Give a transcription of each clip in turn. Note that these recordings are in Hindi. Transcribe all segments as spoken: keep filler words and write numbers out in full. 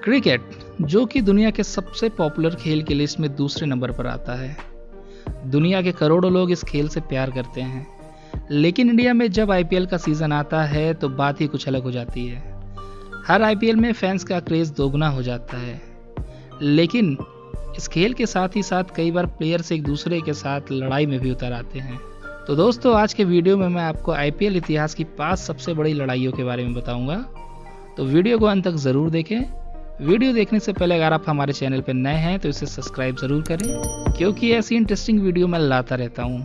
क्रिकेट, जो कि दुनिया के सबसे पॉपुलर खेल की लिस्ट में दूसरे नंबर पर आता है। दुनिया के करोड़ों लोग इस खेल से प्यार करते हैं, लेकिन इंडिया में जब आईपीएल का सीज़न आता है तो बात ही कुछ अलग हो जाती है। हर आईपीएल में फैंस का क्रेज़ दोगुना हो जाता है, लेकिन इस खेल के साथ ही साथ कई बार प्लेयर्स एक दूसरे के साथ लड़ाई में भी उतर आते हैं। तो दोस्तों, आज के वीडियो में मैं आपको आईपीएल इतिहास की पाँच सबसे बड़ी लड़ाइयों के बारे में बताऊंगा, तो वीडियो को अंत तक ज़रूर देखें। वीडियो देखने से पहले अगर आप हमारे चैनल पर नए हैं तो इसे सब्सक्राइब ज़रूर करें, क्योंकि ऐसी इंटरेस्टिंग वीडियो मैं लाता रहता हूँ।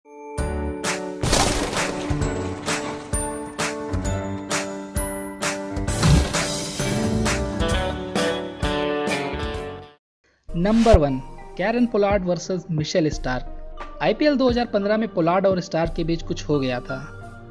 Number one, Kieron Pollard versus Mitchell Starc. IPL दो हज़ार पंद्रह में पोलार्ड और स्टार्क के बीच कुछ हो गया था।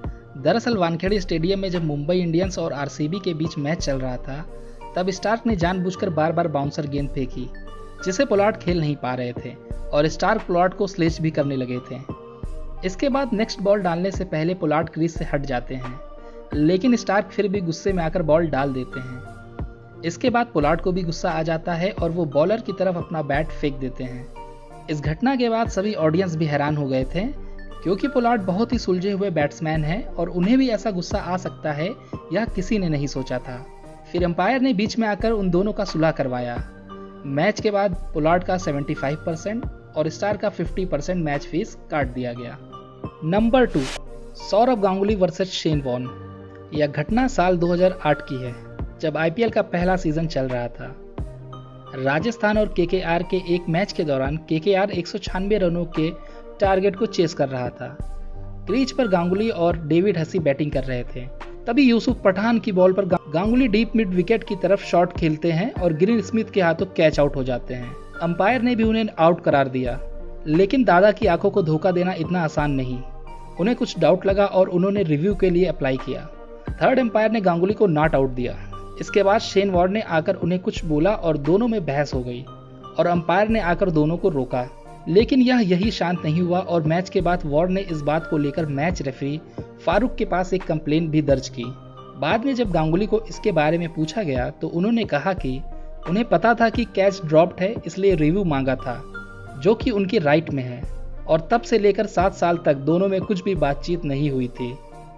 दरअसल वानखेड़े स्टेडियम में जब मुंबई इंडियंस और आरसीबी के बीच मैच चल रहा था, तब स्टार्क ने जानबूझकर बार बार बाउंसर गेंद फेंकी, जिसे पोलार्ड खेल नहीं पा रहे थे और स्टार्क पोलार्ड को स्लेज भी करने लगे थे। इसके बाद नेक्स्ट बॉल डालने से पहले पोलार्ड क्रीज से हट जाते हैं, लेकिन स्टार्क फिर भी गुस्से में आकर बॉल डाल देते हैं। इसके बाद पोलार्ड को भी गुस्सा आ जाता है और वो बॉलर की तरफ अपना बैट फेंक देते हैं। इस घटना के बाद सभी ऑडियंस भी हैरान हो गए थे, क्योंकि पोलार्ड बहुत ही सुलझे हुए बैट्समैन हैं और उन्हें भी ऐसा गुस्सा आ सकता है, यह किसी ने नहीं सोचा था। फिर अंपायर ने बीच में आकर उन दोनों का सुलह करवाया। मैच के बाद पोलार्ड का पचहत्तर परसेंट और स्टार का पचास परसेंट मैच फीस काट दिया गया। Number two, Sourav Ganguly versus Shane Warne. यह घटना साल दो हज़ार आठ की है, जब आईपीएल का पहला सीजन चल रहा था। राजस्थान और केकेआर के एक मैच के दौरान केकेआर एक सौ छियानवे रनों के टारगेट को चेस कर रहा था। क्रीज पर गांगुली और डेविड हसी बैटिंग कर रहे थे। तभी यूसुफ पठान की बॉल पर गांगुली डीप मिड विकेट की तरफ शॉट खेलते हैं और ग्रीन स्मिथ के हाथों कैच आउट हो जाते हैं। अंपायर ने भी उन्हें आउट करार दिया, लेकिन दादा की आंखों को धोखा देना इतना आसान नहीं। उन्हें कुछ डाउट लगा और उन्होंने रिव्यू के लिए अप्लाई किया। थर्ड अंपायर ने गांगुली को नॉट आउट दिया। इसके बाद शेन वॉर्न ने आकर उन्हें कुछ बोला और दोनों में बहस हो गई और अंपायर ने आकर दोनों को रोका, लेकिन यह यही शांत नहीं हुआ और मैच के बाद वॉर्न ने इस बात को लेकर मैच रेफरी फारूक के पास एक कंप्लेंट भी दर्ज की। बाद में जब गांगुली को इसके बारे में पूछा गया तो उन्होंने कहा कि उन्हें पता था कि कैच ड्रॉप्ड है, इसलिए रिव्यू मांगा था, जो कि उनकी राइट में है, और तब से लेकर सात साल तक दोनों में कुछ भी बातचीत नहीं हुई थी।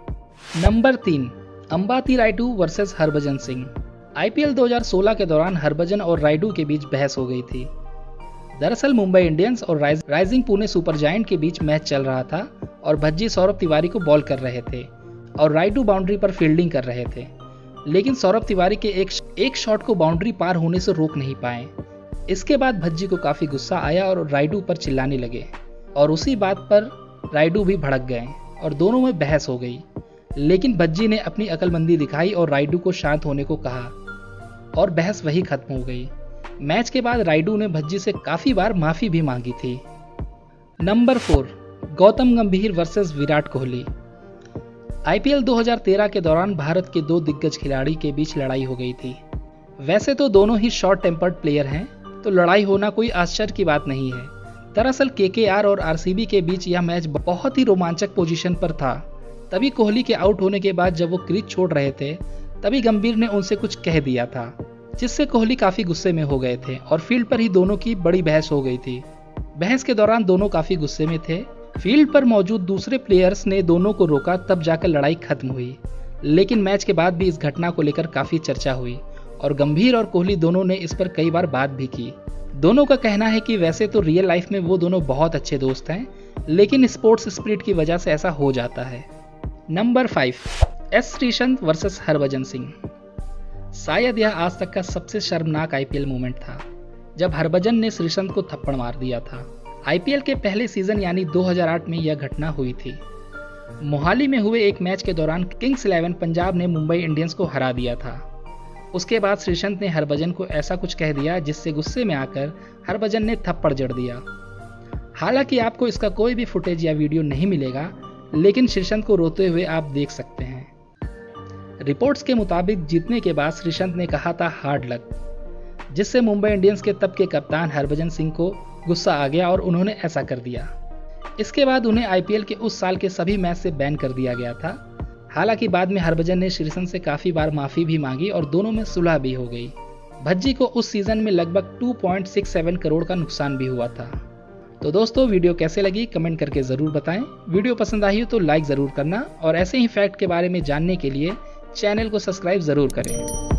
नंबर तीन, अंबाती रायडू वर्सेस हरभजन सिंह। आईपीएल दो हज़ार सोलह के दौरान हरभजन और रायडू के बीच बहस हो गई थी। दरअसल मुंबई इंडियंस और राइजिंग पुणे सुपर जायंट के बीच मैच चल रहा था और भज्जी सौरभ तिवारी को बॉल कर रहे थे और रायडू बाउंड्री पर फील्डिंग कर रहे थे, लेकिन सौरभ तिवारी के एक एक शॉट को बाउंड्री पार होने से रोक नहीं पाए। इसके बाद भज्जी को काफी गुस्सा आया और रायडू पर चिल्लाने लगे और उसी बात पर रायडू भी भड़क गए और दोनों में बहस हो गई, लेकिन भज्जी ने अपनी अकलमंदी दिखाई और रायडू को शांत होने को कहा और बहस वही खत्म हो गई। मैच के बाद रायडू ने भज्जी से काफी बार माफी भी मांगी थी। नंबर फोर, गौतम गंभीर वर्सेस विराट कोहली। आईपीएल दो हज़ार तेरह के दौरान भारत के दो दिग्गज खिलाड़ी के बीच लड़ाई हो गई थी। वैसे तो दोनों ही शॉर्ट टेम्पर्ड प्लेयर हैं, तो लड़ाई होना कोई आश्चर्य की बात नहीं है। दरअसल केकेआर और आरसीबी के बीच यह मैच बहुत ही रोमांचक पोजीशन पर था। तभी कोहली के आउट होने के बाद जब वो क्रीज छोड़ रहे थे, तभी गंभीर ने उनसे कुछ कह दिया था, जिससे कोहली काफी गुस्से में हो गए थे और फील्ड पर ही दोनों की बड़ी बहस हो गई थी। बहस के दौरान दोनों काफी गुस्से में थे। फील्ड पर मौजूद दूसरे प्लेयर्स ने दोनों को रोका, तब जाकर लड़ाई खत्म हुई, लेकिन मैच के बाद भी इस घटना को लेकर काफी चर्चा हुई और गंभीर और कोहली दोनों ने इस पर कई बार बात भी की। दोनों का कहना है कि वैसे तो रियल लाइफ में वो दोनों बहुत अच्छे दोस्त हैं, लेकिन स्पोर्ट्स स्पिरिट की वजह से ऐसा हो जाता है। Number five, S Sreesanth versus Harbhajan Singh. शायद यह आज तक का सबसे शर्मनाक आईपीएल मोमेंट था, जब हरभजन ने श्रीसंत को थप्पड़ मार दिया था। आईपीएल के पहले सीजन यानी दो हज़ार आठ में यह घटना हुई थी। मोहाली में हुए एक मैच के दौरान किंग्स इलेवन पंजाब ने मुंबई इंडियंस को हरा दिया था। उसके बाद श्रीसंत ने हरभजन को ऐसा कुछ कह दिया, जिससे गुस्से में आकर हरभजन ने थप्पड़ जड़ दिया। हालांकि आपको इसका कोई भी फुटेज या वीडियो नहीं मिलेगा, लेकिन श्रीसंत को रोते हुए आप देख सकते हैं। रिपोर्ट्स के मुताबिक जीतने के बाद श्रीसंत ने कहा था हार्ड लक, जिससे मुंबई इंडियंस के तब के कप्तान हरभजन सिंह को गुस्सा आ गया और उन्होंने ऐसा कर दिया। इसके बाद उन्हें आईपीएल के उस साल के सभी मैच से बैन कर दिया गया था। हालांकि बाद में हरभजन ने श्रीसंत से काफी बार माफी भी मांगी और दोनों में सुलह भी हो गई। भज्जी को उस सीजन में लगभग दो पॉइंट छह सात करोड़ का नुकसान भी हुआ था। तो दोस्तों वीडियो कैसे लगी कमेंट करके ज़रूर बताएं। वीडियो पसंद आई हो तो लाइक ज़रूर करना और ऐसे ही फैक्ट के बारे में जानने के लिए चैनल को सब्सक्राइब ज़रूर करें।